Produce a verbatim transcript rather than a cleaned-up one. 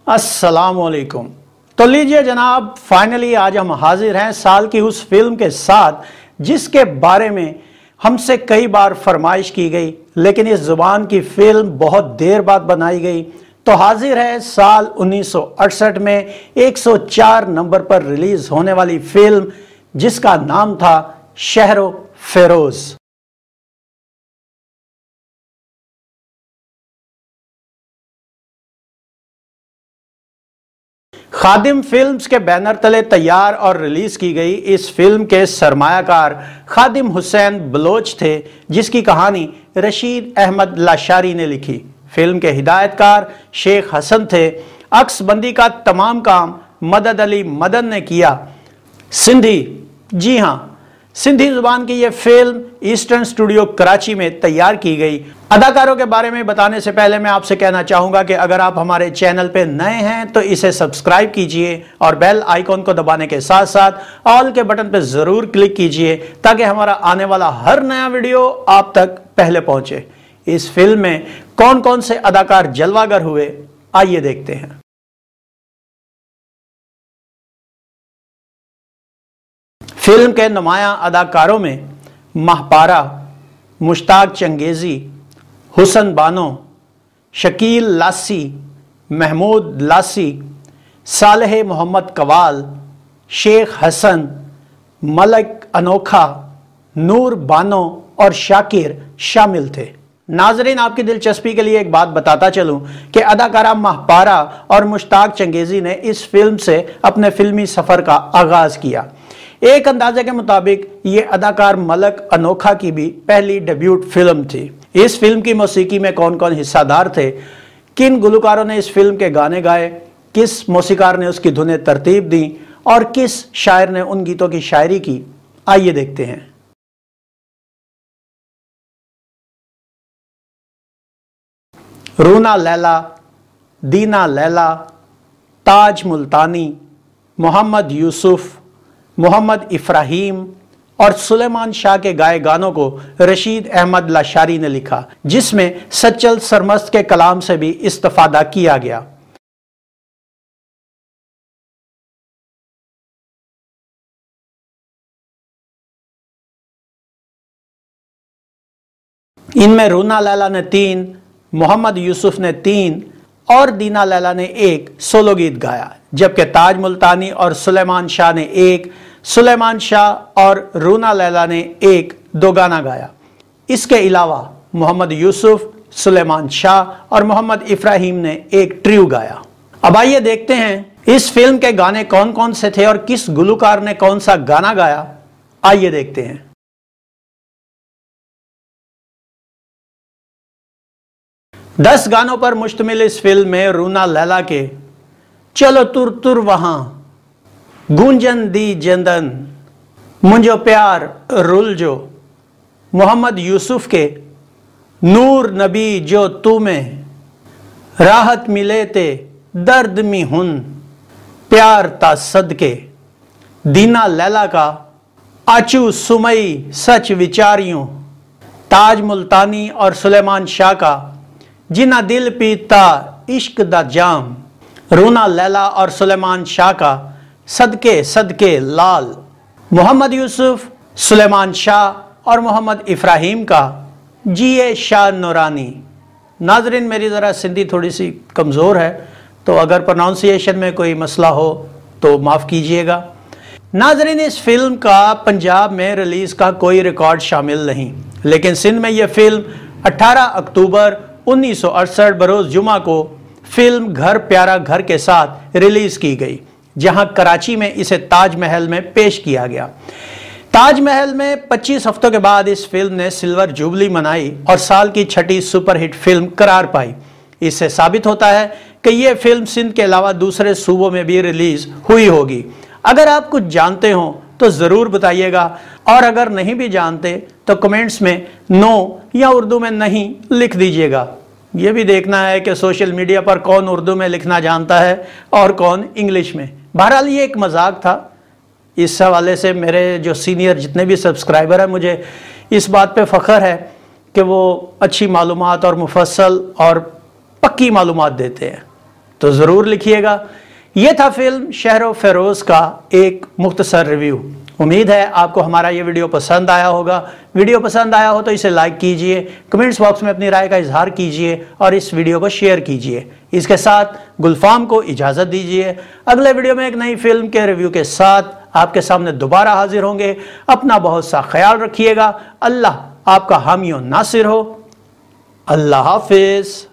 अस्सलाम वालेकुम। तो लीजिए जनाब, फाइनली आज हम हाजिर हैं साल की उस फिल्म के साथ जिसके बारे में हमसे कई बार फरमाइश की गई, लेकिन इस जुबान की फिल्म बहुत देर बाद बनाई गई। तो हाजिर है साल उन्नीस सौ अड़सठ में एक सौ चार नंबर पर रिलीज होने वाली फिल्म जिसका नाम था शहरो फेरोज। खादिम फिल्म्स के बैनर तले तैयार और रिलीज की गई इस फिल्म के सरमायाकार खादिम हुसैन बलोच थे, जिसकी कहानी रशीद अहमद लाशारी ने लिखी। फिल्म के हिदायतकार शेख हसन थे। अक्सबंदी का तमाम काम मदद अली मदन ने किया। सिंधी, जी हाँ, सिंधी जुबान की यह फिल्म ईस्टर्न स्टूडियो कराची में तैयार की गई। अदाकारों के बारे में बताने से पहले मैं आपसे कहना चाहूंगा कि अगर आप हमारे चैनल पे नए हैं तो इसे सब्सक्राइब कीजिए और बेल आइकॉन को दबाने के साथ साथ ऑल के बटन पे जरूर क्लिक कीजिए ताकि हमारा आने वाला हर नया वीडियो आप तक पहले पहुंचे। इस फिल्म में कौन कौन से अदाकार जलवागर हुए, आइए देखते हैं। फिल्म के नुमायां अदाकारों में महपारा, मुश्ताक चंगेजी, हुसन बानो, शकील लासी, महमूद लासी, सालेह मोहम्मद कवाल, शेख हसन, मलक अनोखा, नूर बानो और शाकिर शामिल थे। नाजरीन, आपकी दिलचस्पी के लिए एक बात बताता चलूं कि अदाकारा महपारा और मुश्ताक चंगेजी ने इस फिल्म से अपने फिल्मी सफर का आगाज किया। एक अंदाजे के मुताबिक ये अदाकार मलक अनोखा की भी पहली डेब्यूट फिल्म थी। इस फिल्म की मौसीकी में कौन कौन हिस्सादार थे, किन गुलकारों ने इस फिल्म के गाने गाए, किस मौसीकार ने उसकी धुनें तरतीब दी और किस शायर ने उन गीतों की शायरी की, आइए देखते हैं। रूना लैला, दीना लैला, ताज मुल्तानी, मोहम्मद यूसुफ, मोहम्मद इफ्राहिम और सुलेमान शाह के गाए गानों को रशीद अहमद लाशारी ने लिखा, जिसमें सच्चल सरमस्त के कलाम से भी इस्तिफादा किया गया। इनमें रूना लैला ने तीन, मोहम्मद यूसुफ ने तीन और दीना लैला ने एक सोलो गीत गाया, जबकि ताज मुल्तानी और सुलेमान शाह ने एक, सुलेमान शाह और रूना लैला ने एक दो गाना गाया। इसके अलावा मोहम्मद यूसुफ, सुलेमान शाह और मोहम्मद इफ्राहिम ने एक ट्रियो गाया। अब आइए देखते हैं इस फिल्म के गाने कौन कौन से थे और किस गुलकार ने कौन सा गाना गाया, आइए देखते हैं। दस गानों पर मुश्तमिल इस फिल्म में रूना लैला के चलो तुर तुर वहां, गूंजन दी जंदन, मुंजो प्यार रुल जो, मोहम्मद यूसुफ के नूर नबी जो तू में, राहत मिले ते दर्द मी हुन, प्यार ता सदके, दीना लैला का आचू सुमई सच विचारियों, ताज मुल्तानी और सुलेमान शाह का जिना दिल पीता इश्क दा जाम, रूना लैला और सुलेमान शाह का सदके सदके लाल, मोहम्मद यूसुफ, सुलेमान शाह और मोहम्मद इफ्राहिम का जिए शाह नूरानी। नाजरीन, मेरी ज़रा सिंधी थोड़ी सी कमज़ोर है, तो अगर प्रोनाउंसिएशन में कोई मसला हो तो माफ़ कीजिएगा। नाजरीन, इस फिल्म का पंजाब में रिलीज़ का कोई रिकॉर्ड शामिल नहीं, लेकिन सिंध में यह फिल्म अठारह अक्टूबर उन्नीस सौ अड़सठ बरोज़ जुमा को फिल्म घर प्यारा घर के साथ रिलीज़ की गई, जहां कराची में इसे ताजमहल में पेश किया गया। ताजमहल में पच्चीस हफ्तों के बाद इस फिल्म ने सिल्वर जुबली मनाई और साल की छठी सुपरहिट फिल्म करार पाई। इससे साबित होता है कि यह फिल्म सिंध के अलावा दूसरे सूबों में भी रिलीज हुई होगी। अगर आप कुछ जानते हो तो ज़रूर बताइएगा, और अगर नहीं भी जानते तो कमेंट्स में नो या उर्दू में नहीं लिख दीजिएगा। यह भी देखना है कि सोशल मीडिया पर कौन उर्दू में लिखना जानता है और कौन इंग्लिश में। बहरहाल ये एक मजाक था। इस हवाले से मेरे जो सीनियर जितने भी सब्सक्राइबर हैं, मुझे इस बात पे फ़ख्र है कि वो अच्छी मालूमात और मुफस्सल और पक्की मालूमात देते हैं। تو ضرور لکھیے گا۔ یہ تھا فلم شہر و فیروز کا ایک مختصر ریویو۔ امید ہے آپ کو ہمارا یہ ویڈیو پسند آیا ہوگا۔ ویڈیو پسند آیا ہو تو اسے لائک کیجئے، کمنٹس باکس میں اپنی رائے کا اظہار کیجئے اور اس ویڈیو کو شیئر کیجئے۔ اس کے ساتھ گلفام کو اجازت دیجئے۔ اگلے ویڈیو میں ایک نئی فلم کے ریویو کے ساتھ آپ کے سامنے دوبارہ حاضر ہوں گے۔ اپنا بہت سا خیال رکھیے گا۔ اللہ آپ کا حامی و ناصر ہو۔ اللہ حافظ۔